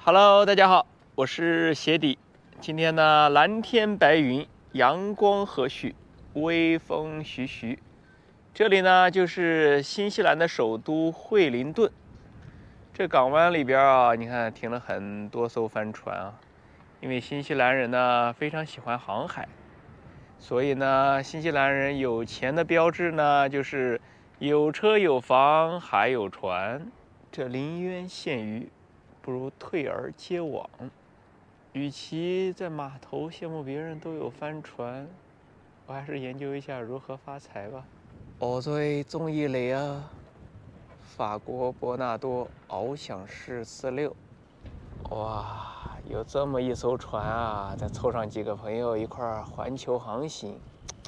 Hello，大家好，我是鞋底。今天呢，蓝天白云，阳光和煦，微风徐徐。这里呢，就是新西兰的首都惠灵顿。这港湾里边啊，你看停了很多艘帆船啊，因为新西兰人呢非常喜欢航海，所以呢，新西兰人有钱的标志呢就是有车有房还有船。这临渊羡鱼，不如退而结网。与其在码头羡慕别人都有帆船，我还是研究一下如何发财吧。我最中意你啊！法国伯纳多翱翔式46，哇，有这么一艘船啊！再凑上几个朋友一块儿环球航行，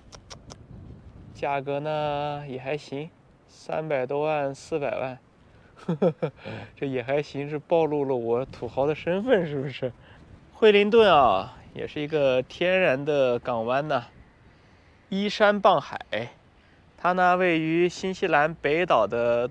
价格呢也还行，300多万、400万。这也还行，是暴露了我土豪的身份，是不是？惠灵顿啊，也是一个天然的港湾呢，依山傍海。它呢位于新西兰北岛的。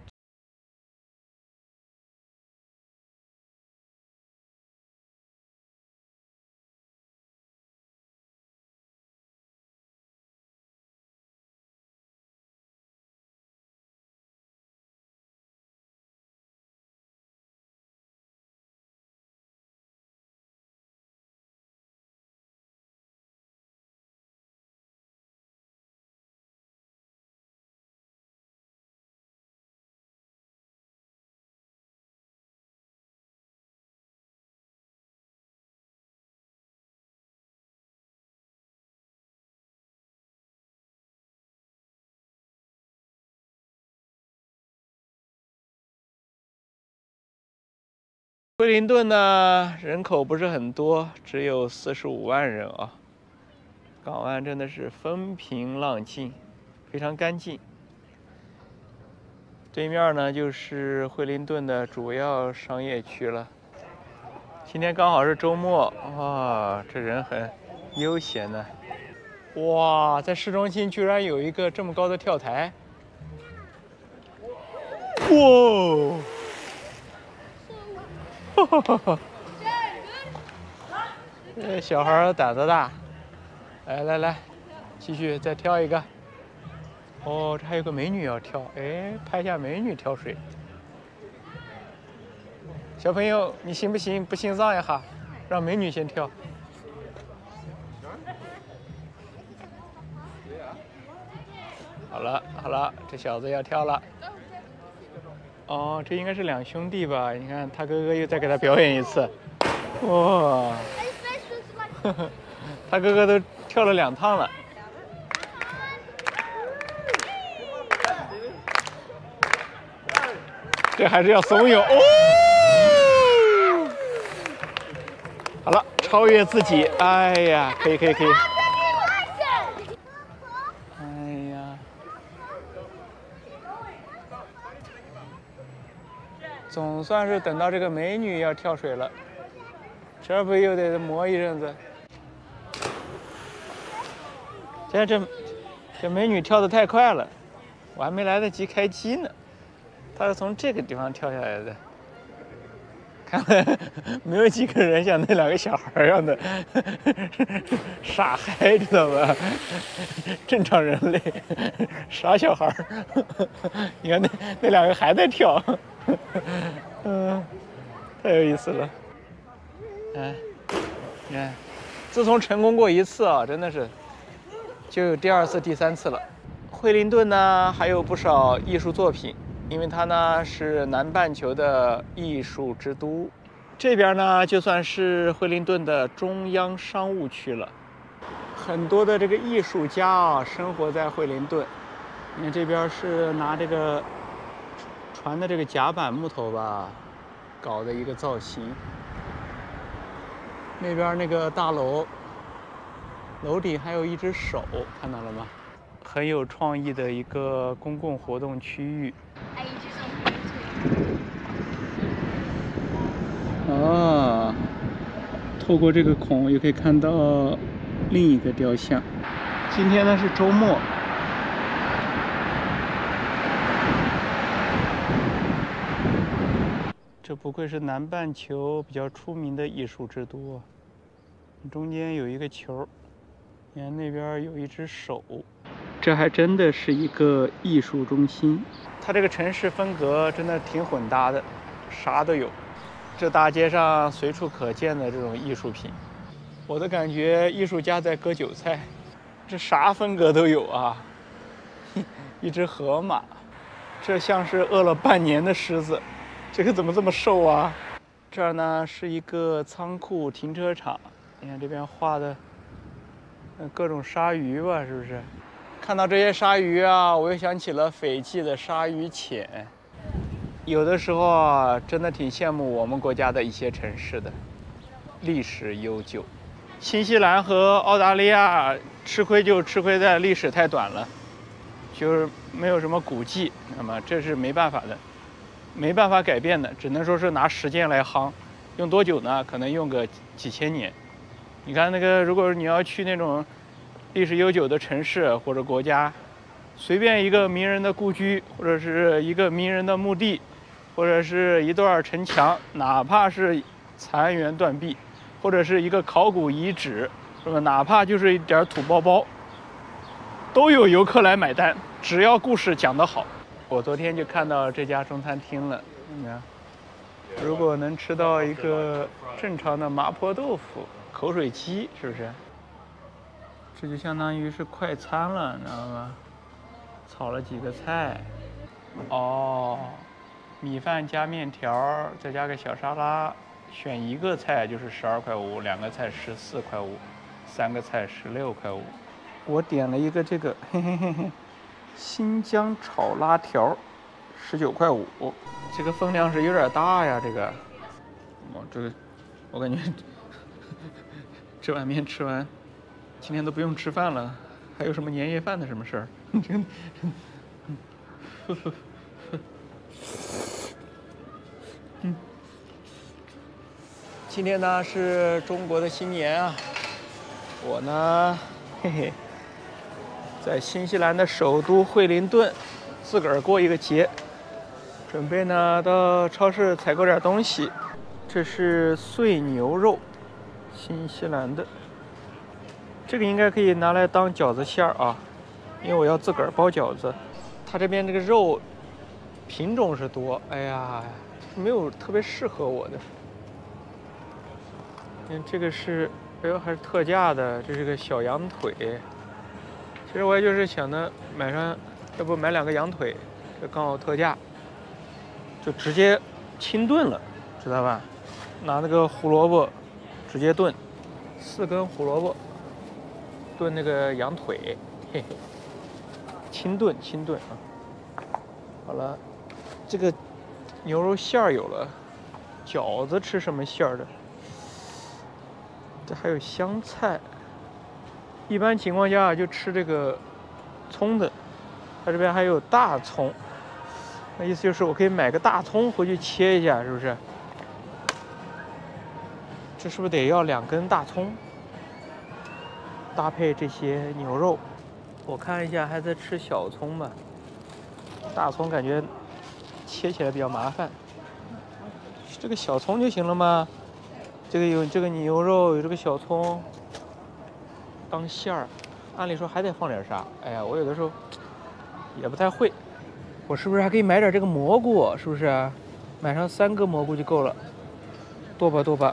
惠灵顿呢，人口不是很多，只有45万人啊。港湾真的是风平浪静，非常干净。对面呢就是惠灵顿的主要商业区了。今天刚好是周末，哇，这人很悠闲呢。哇，在市中心居然有一个这么高的跳台！哇！哈哈哈哈！这小孩胆子大。来，继续再跳一个。哦，这还有个美女要跳，哎，拍下美女跳水。小朋友，你行不行？不行让一下，让美女先跳。好了，这小子要跳了。哦，这应该是两兄弟吧？你看他哥哥又再给他表演一次。哇！他哥哥都跳了2趟了。这还是要怂恿哦！好了，超越自己，哎呀，可以。哎呀，总算是等到这个美女要跳水了，这不又得磨一阵子。现在这美女跳得太快了，我还没来得及开机呢。他是从这个地方跳下来的，看来没有几个人像那2个小孩一样的傻嗨，知道吧？正常人类，傻小孩。你看那2个还在跳，太有意思了。哎，你看，自从成功过一次啊，真的是就有第2次、第3次了。惠灵顿呢还有不少艺术作品。因为它呢是南半球的艺术之都，这边呢就算是惠灵顿的中央商务区了。很多的这个艺术家啊生活在惠灵顿。你看这边是拿这个船的这个甲板木头吧搞的一个造型。那边那个大楼顶还有一只手，看到了吗？很有创意的一个公共活动区域。哦，透过这个孔也可以看到另一个雕像。今天呢是周末，这不愧是南半球比较出名的艺术之都。中间有一个球，你看那边有一只手，这还真的是一个艺术中心。它这个城市风格真的挺混搭的，啥都有。这大街上随处可见的这种艺术品，我的感觉艺术家在割韭菜，这啥风格都有啊。一只河马，这像是饿了半年的狮子，这个怎么这么瘦啊？这儿呢是一个仓库停车场，你看这边画的各种鲨鱼吧，是不是？看到这些鲨鱼啊，我又想起了斐济的鲨鱼潜。有的时候啊，真的挺羡慕我们国家的一些城市的，历史悠久。新西兰和澳大利亚吃亏就吃亏在历史太短了，就是没有什么古迹，那么这是没办法的，没办法改变的，只能说是拿时间来夯。用多久呢？可能用个几千年。你看那个，如果你要去那种历史悠久的城市或者国家，随便一个名人的故居，或者是一个名人的墓地，或者是一段城墙，哪怕是残垣断壁，或者是一个考古遗址，是吧？哪怕就是一点土包包，都有游客来买单，只要故事讲得好。我昨天就看到这家中餐厅了，你看，如果能吃到一个正常的麻婆豆腐、口水鸡，是不是？这就相当于是快餐了，你知道吗？炒了几个菜，哦，米饭加面条，再加个小沙拉，选一个菜就是12.5块，两个菜14.5块，三个菜16.5块。我点了一个这个，新疆炒拉条，19.5块。这个分量是有点大呀，这个。这个，我感觉这碗面吃完，今天都不用吃饭了，还有什么年夜饭的什么事儿？今天呢是中国的新年啊，我呢，在新西兰的首都惠灵顿，自个儿过一个节，准备呢到超市采购点东西。这是碎牛肉，新西兰的，这个应该可以拿来当饺子馅儿啊，因为我要自个儿包饺子。它这边这个肉品种是多，哎呀，没有特别适合我的。这个是，哎呦，还是特价的，这是个小羊腿。其实我也就是想着买上，要不买2个羊腿，这刚好特价，就直接清炖了，知道吧？拿那个胡萝卜直接炖，4根胡萝卜炖那个羊腿，嘿嘿，清炖啊。好了，这个牛肉馅儿有了，饺子吃什么馅儿的？这还有香菜，一般情况下就吃这个葱的，它这边还有大葱，那意思就是我可以买个大葱回去切一下，是不是？这是不是得要2根大葱搭配这些牛肉？我看一下，还在吃小葱吧。大葱感觉切起来比较麻烦，这个小葱就行了吗？这个有这个牛肉，有这个小葱当馅儿，按理说还得放点啥？哎呀，我有的时候也不太会。我是不是还可以买点这个蘑菇？是不是？买上3个蘑菇就够了，剁吧。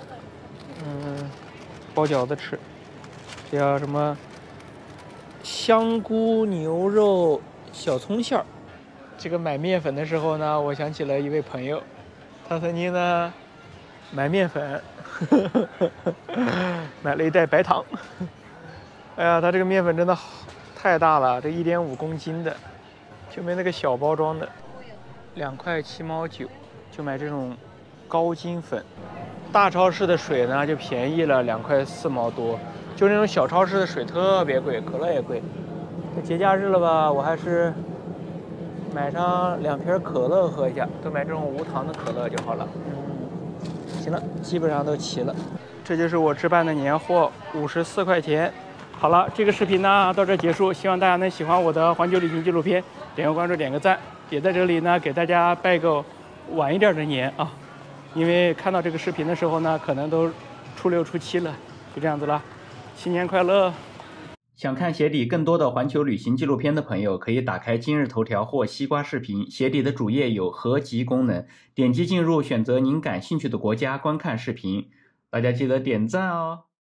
包饺子吃。这叫什么？香菇牛肉小葱馅儿。这个买面粉的时候呢，我想起了一位朋友，他曾经呢买面粉，买了一袋白糖。哎呀，他这个面粉真的太大了，这1.5公斤的，就没那个小包装的，2块7毛9，就买这种高筋粉。大超市的水呢就便宜了2块4毛多，就那种小超市的水特别贵，可乐也贵。这节假日了吧，我还是买上2瓶可乐喝一下，都买这种无糖的可乐就好了。行了，基本上都齐了。这就是我置办的年货，54块钱。好了，这个视频呢到这结束，希望大家能喜欢我的环球旅行纪录片，点个关注，点个赞，也在这里呢给大家拜个晚一点的年啊。 因为看到这个视频的时候呢，可能都初6、初7了，就这样子了。新年快乐！想看鞋底更多的环球旅行纪录片的朋友，可以打开今日头条或西瓜视频，鞋底的主页有合集功能，点击进入，选择您感兴趣的国家观看视频。大家记得点赞哦！